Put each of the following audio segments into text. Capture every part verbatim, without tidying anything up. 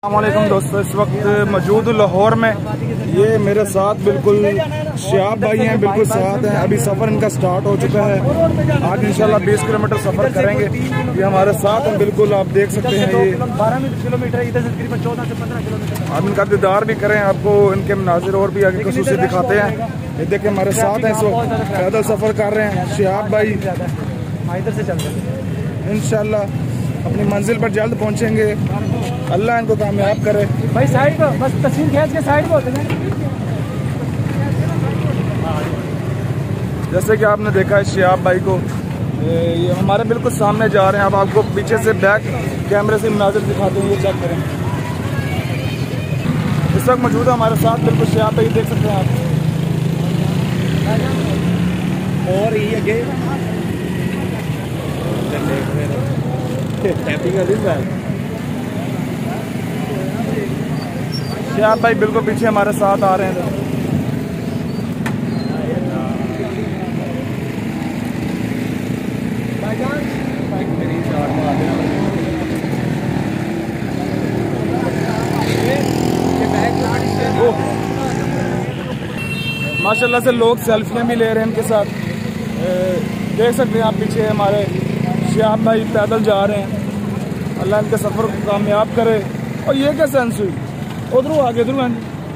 अस्सलामुअलैकुम दोस्तों, इस वक्त मौजूद लाहौर में। ये मेरे साथ बिल्कुल शिहाब भाई हैं, बिल्कुल साथ हैं। अभी सफ़र इनका स्टार्ट हो चुका है। आज इंशाल्लाह बीस किलोमीटर सफ़र करेंगे। ये हमारे साथ हैं, बिल्कुल आप देख सकते हैं। ये बारह किलोमीटर इधर से तकरीबन चौदह से पंद्रह किलोमीटर। आप इनका दीदार भी करें, आपको इनके मनाजिर और भी आगे खसूसी दिखाते हैं। ये देखिए हमारे साथ हैं, इस वक्त पैदल सफ़र कर रहे हैं शिहाब भाई। इधर से चलते हैं, इंशाल्लाह अपनी मंजिल पर जल्द पहुंचेंगे। अल्लाह इनको कामयाब करे। भाई साइड पर बस तस्वीर खींच के साइड पर होते हैं। जैसे कि आपने देखा है शिहाब भाई को, ये हमारे बिल्कुल सामने जा रहे हैं। अब आपको पीछे से बैक कैमरे से मनाजिर दिखाते हैं, ये चेक करें। इस वक्त मौजूद है हमारे साथ बिल्कुल शिहाब भाई, देख सकते हैं आप। और ये आगे शिहाब भाई बिल्कुल पीछे हमारे साथ आ रहे हैं। माशाल्लाह से लोग सेल्फियां भी ले रहे हैं इनके साथ। देख सकते हैं आप पीछे हमारे शिहाब भाई पैदल जा रहे हैं। अल्लाह इनके सफ़र को कामयाब करे। और ये क्या सेंस हुई, उधर आगे उधर।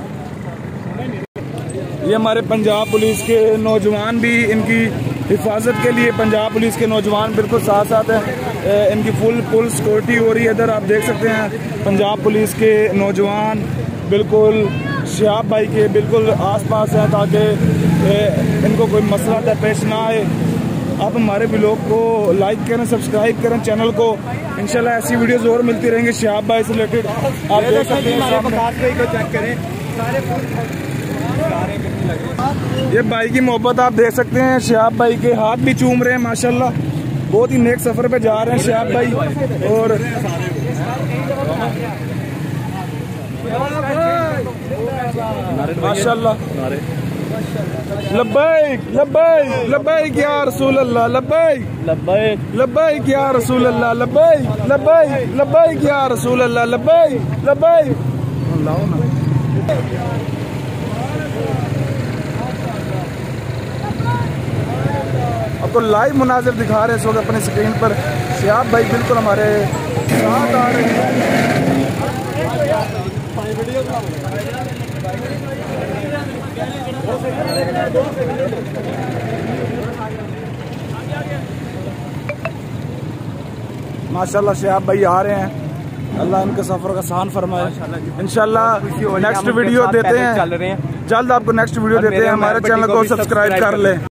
ये हमारे पंजाब पुलिस के नौजवान भी इनकी हिफाजत के लिए, पंजाब पुलिस के नौजवान बिल्कुल साथ साथ हैं। इनकी फुल फुल सिक्योरिटी हो रही है। इधर आप देख सकते हैं पंजाब पुलिस के नौजवान बिल्कुल शिहाब भाई के बिल्कुल आसपास हैं, ताकि इनको कोई मसला दरपेश ना आए। आप हमारे व्लॉग को लाइक करें, सब्सक्राइब करें चैनल को। इंशाल्लाह ऐसी वीडियोस और मिलती रहेंगी शिहाब भाई से रिलेटेड। आप देख सकते हैं, ये भाई की मोहब्बत आप देख सकते हैं। शिहाब भाई के हाथ भी चूम रहे हैं माशाल्लाह। बहुत ही नेक सफर पे जा रहे हैं शिहाब भाई। और माशाल्लाह लब्बैक लब्बैक लब्बैक या रसूल अल्लाह, लब्बैक लब्बैक लब्बैक या रसूल अल्लाह, लब्बैक लब्बैक लब्बैक या रसूल अल्लाह, लब्बैक लब्बैक। आपको लाइव मुनाजिर दिखा रहे हैं इस वक्त अपने स्क्रीन पर। शिहाब भाई बिल्कुल हमारे साथ आ रहे हैं। माशाल्लाह शिहाब भाई आ रहे हैं। अल्लाह इनके सफर का आसान फरमाए। इंशाल्लाह नेक्स्ट वीडियो देते हैं, चल रहे हैं जल्द आपको नेक्स्ट वीडियो देते हैं। हमारे चैनल को सब्सक्राइब कर लें।